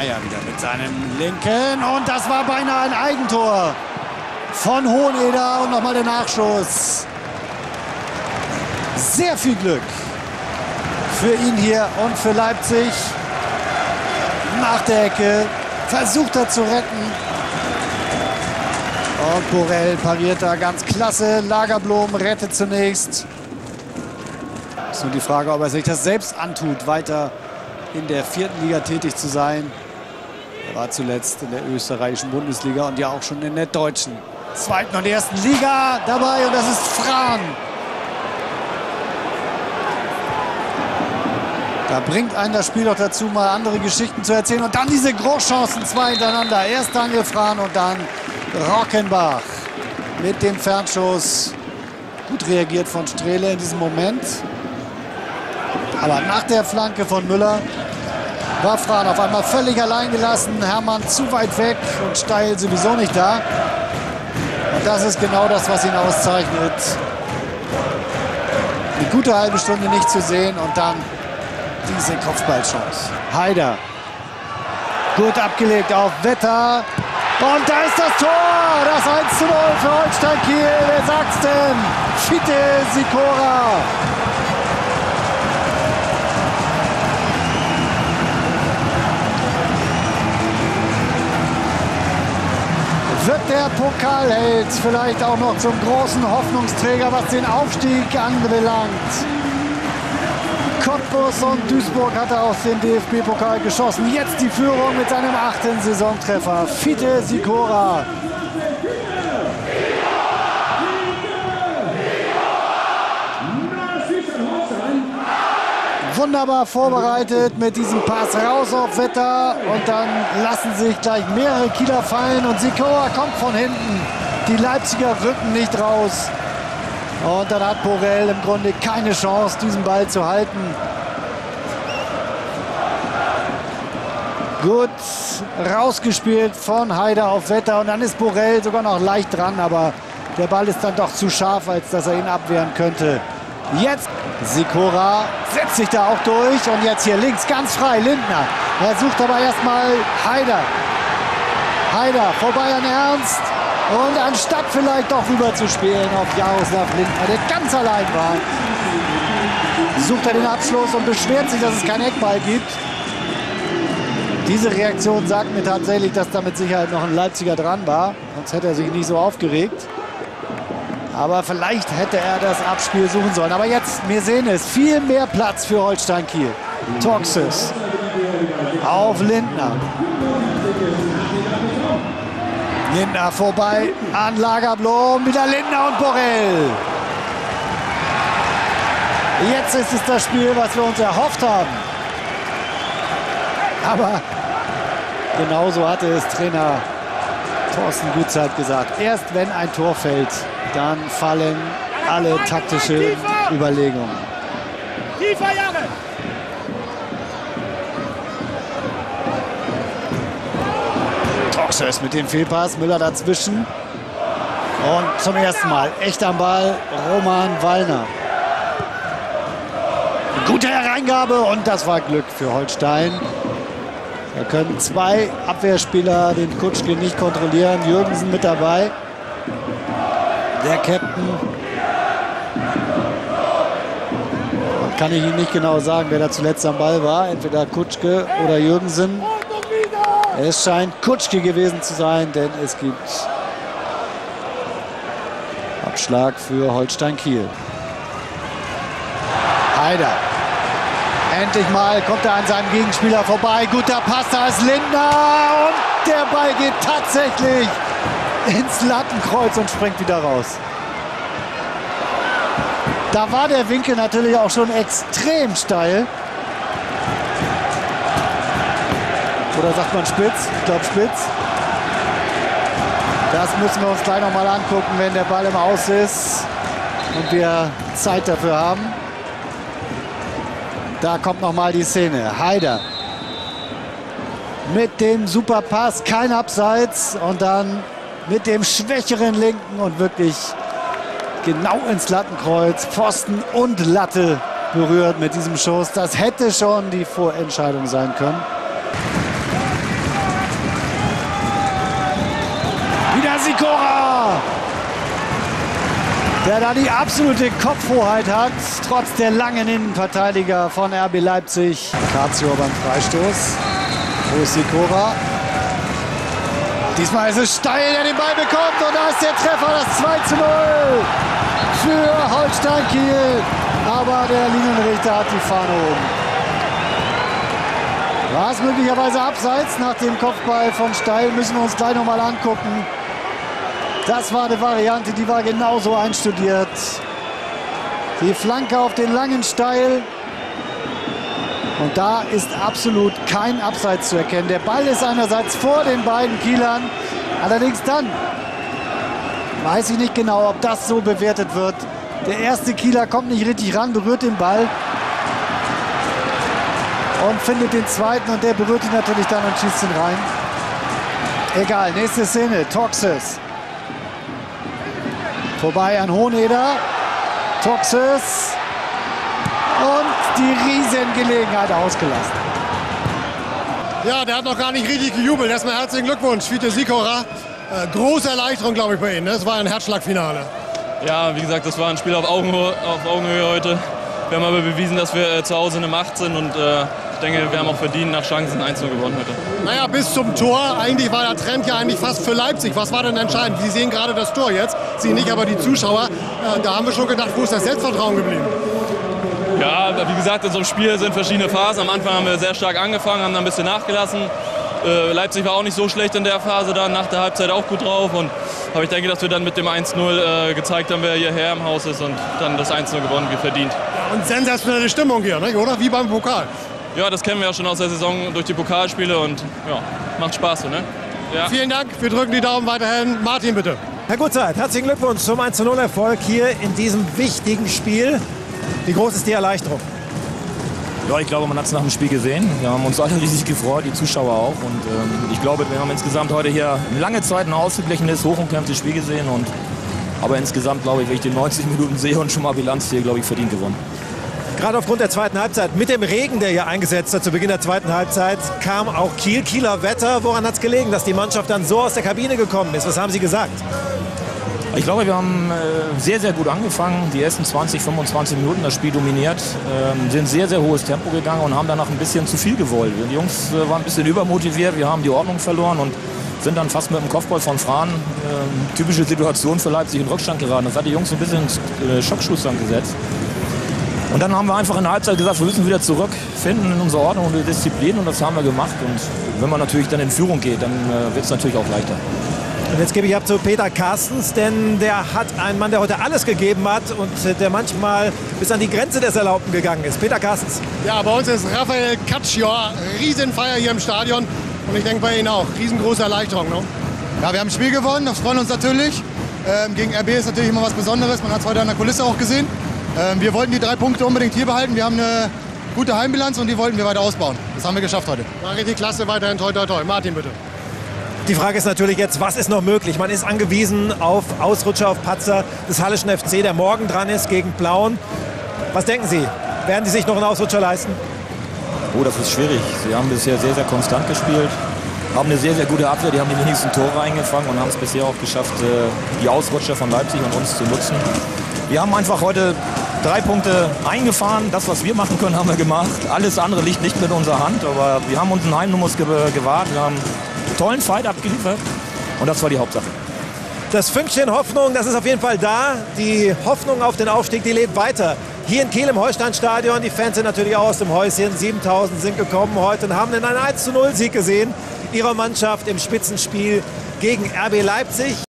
Meyer wieder mit seinem linken. Und das war beinahe ein Eigentor von Hoheneder. Und nochmal der Nachschuss. Sehr viel Glück für ihn hier und für Leipzig. Nach der Ecke versucht er zu retten. Und Borrell pariert da ganz klasse. Lagerblom rettet zunächst. Ist nur die Frage, ob er sich das selbst antut, weiter in der 4. Liga tätig zu sein. Er war zuletzt in der österreichischen Bundesliga und ja auch schon in der deutschen 2. und 1. Liga dabei. Und das ist Frahn. Da bringt einen das Spiel doch dazu, mal andere Geschichten zu erzählen. Und dann diese Großchancen, 2 hintereinander. Erst Daniel Frahn und dann Rockenbach mit dem Fernschuss. Gut reagiert von Strehle in diesem Moment. Aber nach der Flanke von Müller war Frahn auf einmal völlig allein gelassen. Hermann zu weit weg und Steil sowieso nicht da. Und das ist genau das, was ihn auszeichnet. Eine gute halbe Stunde nicht zu sehen und dann diese Kopfballchance. Haider. Gut abgelegt auf Wetter. Und da ist das Tor. Das 1:0 für Holstein Kiel. Wer sagt's denn? Fiete Sicora. Wird der Pokalheld vielleicht auch noch zum großen Hoffnungsträger, was den Aufstieg anbelangt. Cottbus und Duisburg hat er aus dem DFB-Pokal geschossen. Jetzt die Führung mit seinem 8. Saisontreffer. Fiete Sicora. Wunderbar vorbereitet mit diesem Pass raus auf Wetter. Und dann lassen sich gleich mehrere Kieler fallen. Und Sicora kommt von hinten. Die Leipziger rücken nicht raus. Und dann hat Borrell im Grunde keine Chance, diesen Ball zu halten. Gut rausgespielt von Haider auf Wetter. Und dann ist Borrell sogar noch leicht dran. Aber der Ball ist dann doch zu scharf, als dass er ihn abwehren könnte. Jetzt Sicora setzt sich da auch durch. Und jetzt hier links ganz frei Lindner. Er sucht aber erstmal Haider. Haider vorbei an Ernst. Und anstatt vielleicht doch rüber zu spielen auf Jaroslav Lindner, der ganz allein war, sucht er den Abschluss und beschwert sich, dass es keinen Eckball gibt. Diese Reaktion sagt mir tatsächlich, dass da mit Sicherheit noch ein Leipziger dran war. Sonst hätte er sich nicht so aufgeregt. Aber vielleicht hätte er das Abspiel suchen sollen. Aber jetzt, wir sehen es, viel mehr Platz für Holstein Kiel. Toxis auf Lindner. Lindner vorbei an Lagerblom, wieder Lindner und Borrell. Jetzt ist es das Spiel, was wir uns erhofft haben. Aber genauso hatte es Trainer Thorsten Gutzeit gesagt. Erst wenn ein Tor fällt, dann fallen alle taktischen Überlegungen. Tiefer, Jahre! Toxis mit dem Fehlpass, Müller dazwischen. Und zum ersten Mal echt am Ball Roman Wallner. Gute Hereingabe und das war Glück für Holstein. Da können 2 Abwehrspieler den Kutschke nicht kontrollieren. Jürgensen mit dabei. Der Captain. Und kann ich Ihnen nicht genau sagen, wer da zuletzt am Ball war. Entweder Kutschke oder Jürgensen. Es scheint Kutschke gewesen zu sein, denn es gibt Abschlag für Holstein Kiel. Haider. Endlich mal kommt er an seinem Gegenspieler vorbei. Guter Pass, da ist Lindner. Und der Ball geht tatsächlich ins Lattenkreuz und springt wieder raus. Da war der Winkel natürlich auch schon extrem steil. Oder sagt man spitz? Ich glaube spitz. Das müssen wir uns gleich noch mal angucken, wenn der Ball im Aus ist und wir Zeit dafür haben. Da kommt noch mal die Szene. Haider mit dem super Pass, kein Abseits und dann mit dem schwächeren Linken und wirklich genau ins Lattenkreuz, Pfosten und Latte berührt mit diesem Schuss. Das hätte schon die Vorentscheidung sein können. der da die absolute Kopfhoheit hat, trotz der langen Innenverteidiger von RB Leipzig. Cazio beim Freistoß. Wo ist Sikora? Diesmal ist es Steil, der den Ball bekommt, und da ist der Treffer, das 2:0 für Holstein Kiel. Aber der Linienrichter hat die Fahne oben. War es möglicherweise abseits nach dem Kopfball von Steil? Müssen wir uns gleich noch mal angucken. Das war eine Variante, die war genauso einstudiert. Die Flanke auf den langen Steil. Und da ist absolut kein Abseits zu erkennen. Der Ball ist einerseits vor den beiden Kielern. Allerdings dann weiß ich nicht genau, ob das so bewertet wird. Der erste Kieler kommt nicht richtig ran, berührt den Ball und findet den zweiten, und der berührt ihn natürlich dann und schießt ihn rein. Egal, nächste Szene, Toxis. Vorbei an Honeder. Toxis. Und die Riesengelegenheit ausgelassen. Ja, der hat noch gar nicht richtig gejubelt. Erstmal herzlichen Glückwunsch, Fiete Sikora. Große Erleichterung, glaube ich, bei Ihnen. Das war ein Herzschlagfinale. Ja, wie gesagt, das war ein Spiel auf Augenhöhe heute. Wir haben aber bewiesen, dass wir zu Hause eine Macht sind, und ich denke, wir haben auch verdient nach Chancen 1:0 gewonnen heute. Naja, bis zum Tor. Eigentlich war der Trend ja eigentlich fast für Leipzig. Was war denn entscheidend? Sie sehen gerade das Tor jetzt, Sie nicht aber die Zuschauer. Da haben wir schon gedacht, wo ist das Selbstvertrauen geblieben? Ja, wie gesagt, in so einem Spiel sind verschiedene Phasen. Am Anfang haben wir sehr stark angefangen, haben dann ein bisschen nachgelassen. Leipzig war auch nicht so schlecht in der Phase, dann nach der Halbzeit auch gut drauf. Aber ich denke, dass wir dann mit dem 1:0 gezeigt haben, wer hierher im Haus ist, und dann das 1:0 gewonnen, wie verdient. Ja, und sensationelle Stimmung hier, ne? Oder? Wie beim Pokal. Ja, das kennen wir ja schon aus der Saison durch die Pokalspiele, und ja, macht Spaß so, ne? Ja. Vielen Dank, wir drücken die Daumen weiterhin. Martin, bitte. Herr Gutzeit, herzlichen Glückwunsch zum 1:0-Erfolg hier in diesem wichtigen Spiel. Wie groß ist die Erleichterung? Ja, ich glaube, man hat es nach dem Spiel gesehen. Wir haben uns alle riesig gefreut, die Zuschauer auch. Und ich glaube, wir haben insgesamt heute hier lange Zeit ein ausgeglichenes, hochumkämpftes Spiel gesehen. Aber insgesamt, glaube ich, wenn ich die 90 Minuten sehe und schon mal Bilanz hier, glaube ich, verdient gewonnen. Gerade aufgrund der zweiten Halbzeit, mit dem Regen, der hier eingesetzt hat zu Beginn der zweiten Halbzeit, kam auch Kieler Wetter. Woran hat es gelegen, dass die Mannschaft dann so aus der Kabine gekommen ist? Was haben Sie gesagt? Ich glaube, wir haben sehr, sehr gut angefangen. Die ersten 20, 25 Minuten das Spiel dominiert, sind sehr, sehr hohes Tempo gegangen und haben danach ein bisschen zu viel gewollt. Die Jungs waren ein bisschen übermotiviert, wir haben die Ordnung verloren und sind dann fast mit dem Kopfball von Frahn, typische Situation für Leipzig, in Rückstand geraten. Das hat die Jungs ein bisschen Schockschustern gesetzt. Und dann haben wir einfach in der Halbzeit gesagt, wir müssen wieder zurückfinden in unsere Ordnung und die Disziplin, und das haben wir gemacht. Und wenn man natürlich dann in Führung geht, dann wird es natürlich auch leichter. Und jetzt gebe ich ab zu Peter Carstens, denn der hat einen Mann, der heute alles gegeben hat und der manchmal bis an die Grenze des Erlaubten gegangen ist. Peter Carstens. Ja, bei uns ist Rafael Caccior. Riesenfeier hier im Stadion. Und ich denke bei Ihnen auch. Riesengroße Erleichterung. Ne? Ja, wir haben ein Spiel gewonnen, das freut uns natürlich. Gegen RB ist natürlich immer was Besonderes. Man hat es heute an der Kulisse auch gesehen. Wir wollten die 3 Punkte unbedingt hier behalten. Wir haben eine gute Heimbilanz und die wollten wir weiter ausbauen. Das haben wir geschafft heute. War richtig klasse, weiterhin toi toi toi. Martin, bitte. Die Frage ist natürlich jetzt, was ist noch möglich? Man ist angewiesen auf Ausrutscher, auf Patzer des Halleschen FC, der morgen dran ist gegen Plauen. Was denken Sie? Werden die sich noch einen Ausrutscher leisten? Oh, das ist schwierig. Sie haben bisher sehr, sehr konstant gespielt, haben eine sehr, sehr gute Abwehr. Die haben die wenigsten Tore eingefangen und haben es bisher auch geschafft, die Ausrutscher von Leipzig und uns zu nutzen. Wir haben einfach heute 3 Punkte eingefahren. Das, was wir machen können, haben wir gemacht. Alles andere liegt nicht mit unserer Hand. Aber wir haben unseren Heimnummers gewahrt. Wir haben einen tollen Fight abgeliefert. Und das war die Hauptsache. Das Fünkchen Hoffnung, das ist auf jeden Fall da. Die Hoffnung auf den Aufstieg, die lebt weiter. Hier in Kiel im Holstein-Stadion. Die Fans sind natürlich auch aus dem Häuschen. 7000 sind gekommen heute und haben einen 1:0-Sieg gesehen ihrer Mannschaft im Spitzenspiel gegen RB Leipzig.